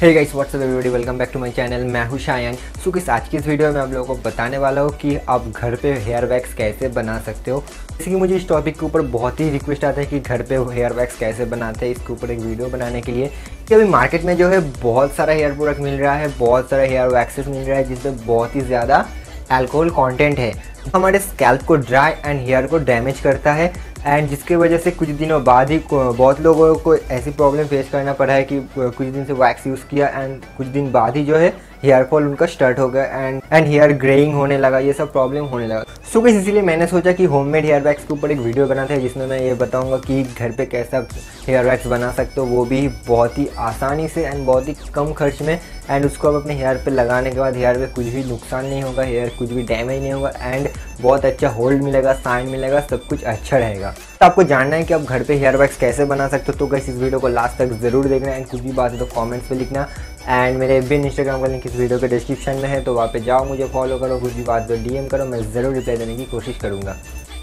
Hey guys what's up everybody, welcome back to my channel. मैं हूं शायन। सो किस आज की इस वीडियो में आप लोगों को बताने वाला हूं कि आप घर पे हेयर वैक्स कैसे बना सकते हो। जैसे कि मुझे इस टॉपिक के ऊपर बहुत ही रिक्वेस्ट आता है कि घर पे हेयर वैक्स कैसे बनाते हैं, इसके ऊपर एक वीडियो बनाने के लिए। कि अभी मार्केट में जो है बहुत सारा हेयर प्रोडक्ट मिल रहा है, बहुत सारा हेयर वैक्सेस मिल रहा है जिसमें बहुत ही ज़्यादा अल्कोहल कंटेंट है, हमारे स्कैल्प को ड्राई एंड हेयर को डैमेज करता है। एंड जिसकी वजह से कुछ दिनों बाद ही बहुत लोगों को ऐसी प्रॉब्लम फेस करना पड़ा है कि कुछ दिन से वैक्स यूज़ किया एंड कुछ दिन बाद ही जो है हेयर फॉल उनका स्टार्ट हो गया एंड हेयर ग्रेइंग होने लगा, ये सब प्रॉब्लम होने लगा। सो गाइस इसीलिए मैंने सोचा कि होममेड हेयर वैक्स के ऊपर एक वीडियो बनाते हैं जिसमें मैं ये बताऊंगा कि घर पे कैसा हेयर वैक्स बना सकते हो, वो भी बहुत ही आसानी से एंड बहुत ही कम खर्च में। एंड उसको आप अपने हेयर पे लगाने के बाद हेयर पे कुछ भी नुकसान नहीं होगा, हेयर कुछ भी डैमेज नहीं होगा एंड बहुत अच्छा होल्ड मिलेगा, शाइन मिलेगा, सब कुछ अच्छा रहेगा। तो आपको जानना है कि आप घर पे हेयर वैक्स कैसे बना सकते हो, तो गाइस इस वीडियो को लास्ट तक ज़रूर देखना एंड कुछ भी बात है तो कमेंट्स पे लिखना। एंड मेरे बिन इंस्टाग्राम का लिंक इस वीडियो के डिस्क्रिप्शन में है, तो वहाँ पे जाओ, मुझे फॉलो करो, कुछ भी बात तो DM करो, मैं ज़रूर रिप्लाई देने की कोशिश करूँगा।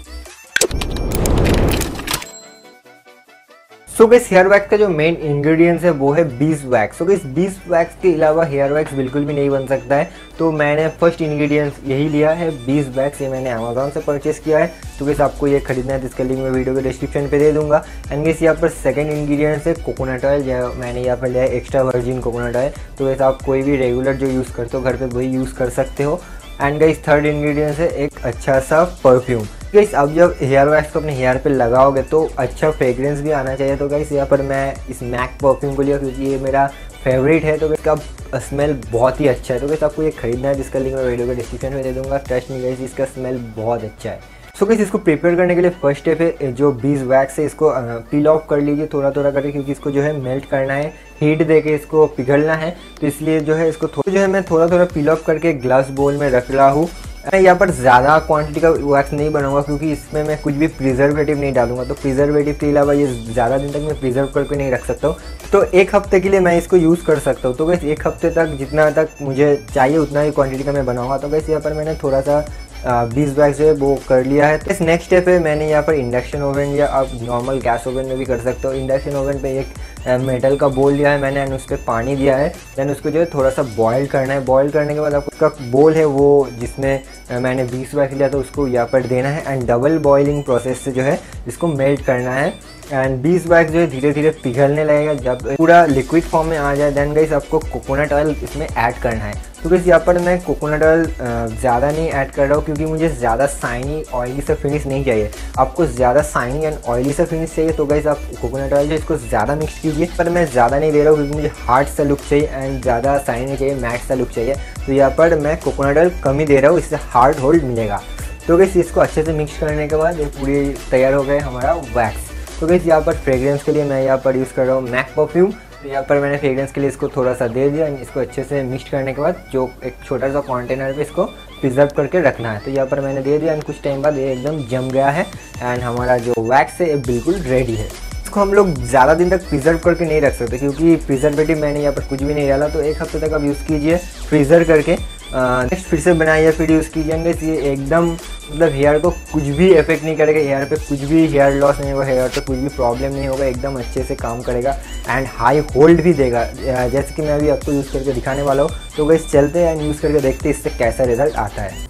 सो गाइस हेयर वैक्स का जो मेन इंग्रेडिएंट्स है वो है beeswax. So guys beeswax के अलावा हेयर वैक्स बिल्कुल भी नहीं बन सकता है, तो मैंने फर्स्ट इंग्रेडिएंट्स यही लिया है, बीज वैक्स। ये मैंने अमेजोन से परचेस किया है, तो गाइस आपको ये खरीदना है तो इसका लिंक मैं वीडियो के डिस्क्रिप्शन पे दे दूंगा। एंड गाइस यहाँ पर सेकंड इंग्रेडिएंट्स है कोकोनट ऑयल, जो मैंने यहाँ पर लिया है एक्स्ट्रा वर्जिन कोकोनट ऑयल। तो गाइस आप कोई भी रेगुलर जो यूज़ करते हो घर पर वही यूज़ कर सकते हो। एंड गाइस थर्ड इंग्रेडिएंट्स है एक अच्छा सा परफ्यूम। गाइस अब जब हेयर वैक्स को अपने हेयर पे लगाओगे तो अच्छा फ्रेग्रेंस भी आना चाहिए। तो गाइस यहाँ पर मैं इस मैक परफ्यूम को लिया क्योंकि ये मेरा फेवरेट है, तो इसका स्मेल बहुत ही अच्छा है। तो गाइस आपको ये खरीदना है जिसका लिंक मैं वीडियो के डिस्क्रिप्शन में दे दूंगा। ट्रस्ट मी गाइस, इसका स्मेल बहुत अच्छा है। सो गाइस इसको प्रिपेयर करने के लिए फर्स्ट स्टेप है जो बीज वैक्स है इसको पील ऑफ कर लीजिए थोड़ा थोड़ा करके, क्योंकि इसको जो है मेल्ट करना है, हीट देके इसको पिघलना है। तो इसलिए जो है इसको जो है मैं थोड़ा थोड़ा पील ऑफ करके ग्लास बोल में रख रहा हूँ। मैं यहाँ पर ज़्यादा क्वांटिटी का वैक्स नहीं बनाऊंगा क्योंकि इसमें मैं कुछ भी प्रिजर्वेटिव नहीं डालूंगा, तो प्रिजर्वेटिव के अलावा ये ज़्यादा दिन तक मैं प्रिजर्व करके नहीं रख सकता हूँ। तो एक हफ्ते के लिए मैं इसको यूज़ कर सकता हूँ। तो वैसे एक हफ्ते तक जितना तक मुझे चाहिए उतना ही क्वांटिटी का मैं बनाऊंगा। तो वैसे यहाँ पर मैंने थोड़ा सा बीज वैक्स जो है वो कर लिया है। तो इस नेक्स्ट स्टेप है मैंने यहाँ पर इंडक्शन ओवन या आप नॉर्मल गैस ओवन में भी कर सकते हो। इंडक्शन ओवन पे एक मेटल का बोल लिया है मैंने एंड उस पर पानी दिया है। देन उसको जो है थोड़ा सा बॉईल करना है। बॉईल करने के बाद आपको उसका बोल है वो जिसमें मैंने बीज वैक्स लिया था उसको यहाँ पर देना है एंड डबल बॉइलिंग प्रोसेस से जो है इसको मेल्ट करना है। एंड बीज वैक्स जो है धीरे धीरे पिघलने लगेगा, जब पूरा लिक्विड फॉर्म में आ जाए देन गाइस आपको कोकोनट ऑयल इसमें ऐड करना है। तो गाइस यहाँ पर मैं कोकोनट ऑयल ज़्यादा नहीं ऐड कर रहा हूँ क्योंकि मुझे ज़्यादा शाइनी ऑयली सा फिनिश नहीं चाहिए। आपको ज़्यादा शाइनी एंड ऑयली सा फिनिश चाहिए तो गाइस आप कोकोनट ऑयल जो इसको ज़्यादा मिक्स कीजिए, पर मैं ज़्यादा नहीं दे रहा हूँ क्योंकि मुझे हार्ड सा लुक चाहिए एंड ज़्यादा शाइनी चाहिए, मैट सा लुक चाहिए। तो यहाँ पर मैं कोकोनट ऑयल कम ही दे रहा हूँ, इससे हार्ड होल्ड मिलेगा। तो गाइस इसको अच्छे से मिक्स करने के बाद ये पूरी तैयार हो गए हमारा वैक्स। तो गाइस यहाँ पर फ्रेग्रेंस के लिए मैं यहाँ पर यूज़ कर रहा हूँ मैक परफ्यूम। तो यहाँ पर मैंने फ्रेग्रेंस के लिए इसको थोड़ा सा दे दिया, इसको अच्छे से मिक्स करने के बाद जो एक छोटा सा कंटेनर पे इसको प्रिजर्व करके रखना है। तो यहाँ पर मैंने दे दिया एंड कुछ टाइम बाद ये एकदम जम गया है एंड हमारा जो वैक्स है ये बिल्कुल रेडी है। इसको हम लोग ज़्यादा दिन तक प्रिजर्व करके नहीं रख सकते क्योंकि प्रिजर्वेटिव मैंने यहाँ पर कुछ भी नहीं डाला। तो एक हफ्ते तक आप यूज़ कीजिए फ्रीज़र करके, नेक्स्ट फिर से बनाइए फिर यूज़ कीजिए। ये एकदम मतलब हेयर को कुछ भी इफेक्ट नहीं करेगा, हेयर पे कुछ भी हेयर लॉस नहीं होगा, हेयर पे कुछ भी प्रॉब्लम नहीं होगा, एकदम अच्छे से काम करेगा एंड हाई होल्ड भी देगा, जैसे कि मैं अभी आपको यूज़ करके दिखाने वाला हूँ। तो गाइस चलते हैं एंड यूज़ करके देखते हैं इससे कैसा रिजल्ट आता है।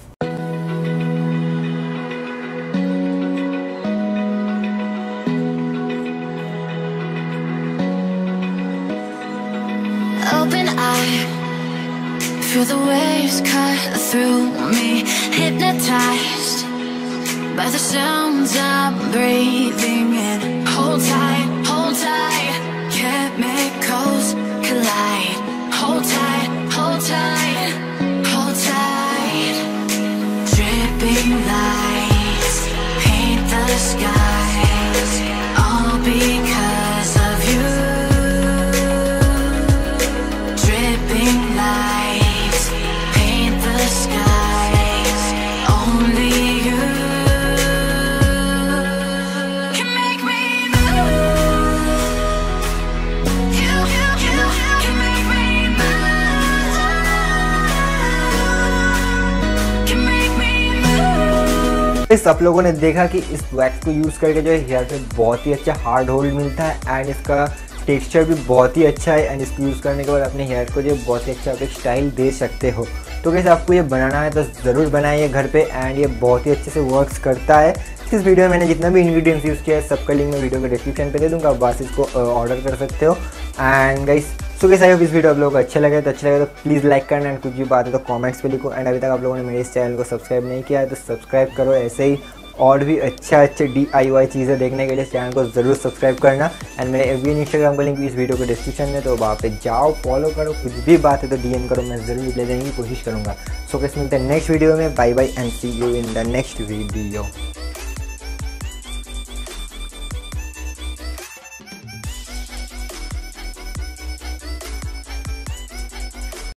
Feel the waves cut through me, hypnotized by the sounds I'm breathing in. Hold tight, chemicals collide. Hold tight, hold tight, hold tight. Dripping lights paint the skies, all because of you. Dripping lights paint the skies, only you can make me move. You can make me move. Can make me move. इस आप लोगों ने देखा कि इस wax को use करके जो है हेयर पे बहुत ही अच्छा हार्ड होल्ड मिलता है एंड इसका टेक्सचर भी बहुत ही अच्छा है एंड इसको यूज़ करने के बाद अपने हेयर को जो बहुत ही अच्छा एक स्टाइल दे सकते हो। तो कैसे आपको ये बनाना है तो ज़रूर बनाइए घर पे एंड ये बहुत ही अच्छे से वर्क्स करता है। इस वीडियो में मैंने जितना भी इंग्रेडिएंट्स यूज़ किया है सबका लिंक मैं वीडियो के डिस्क्रिप्शन पे दे दूँगा, आप बस इसको ऑर्डर कर सकते हो। And guys so guys I hope इस वीडियो आप लोगों को अच्छा लगे तो प्लीज़ लाइक करना एंड कुछ भी बात है तो कमेंट्स पे लिखो। एंड अभी तक आप लोगों ने मेरे इस चैनल को सब्सक्राइब नहीं किया है तो सब्सक्राइब करो। ऐसे ही और भी अच्छे DIY चीज़ें देखने के लिए चैनल को ज़रूर सब्सक्राइब करना। एंड मेरे एफबी इंस्टाग्राम का लिंक भी इस वीडियो के डिस्क्रिप्शन में, तो वहाँ पे जाओ फॉलो करो, कुछ भी बात है तो DM करो, मैं ज़रूर रिप्लाई देने की कोशिश करूँगा। सो गाइस मिलते हैं नेक्स्ट वीडियो में, bye bye and see you in the next video.